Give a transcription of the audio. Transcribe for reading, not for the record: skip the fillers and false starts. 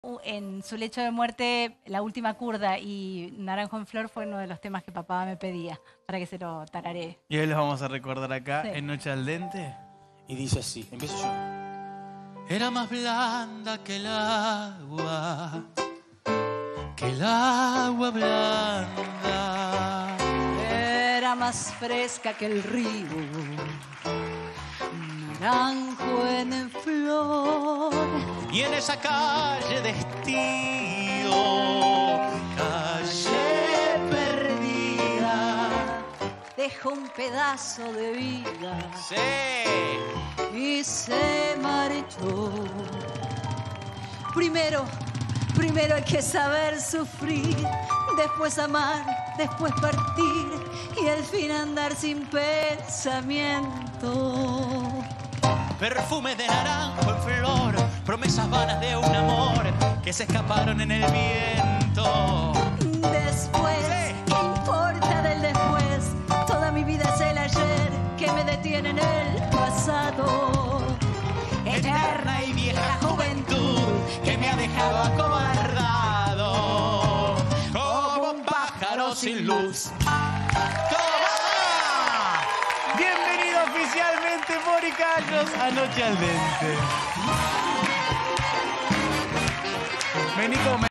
En su lecho de muerte, La última curda y Naranjo en flor fue uno de los temas que papá me pedía para que se lo tararé. Y hoy los vamos a recordar acá, Sí. en Noche al Dente. Y dice así, empiezo yo. Era más blanda que el agua blanda. Era más fresca que el río, naranjo en flor. Y en esa calle de estío, calle perdida, Dejó un pedazo de vida sí, y se marchó. Primero hay que saber sufrir, después amar, después partir y al fin andar sin pensamiento. perfume de naranjo en flor, promesas vanas de un amor que se escaparon en el viento. Después, ¿qué importa del después? Toda mi vida es el ayer que me detiene en el pasado. Eterna y vieja juventud que me ha dejado acobardado como un pájaro sin luz. ¡Toma! Bienvenido oficialmente, Mori Callos, a Noche al Dente. Vení con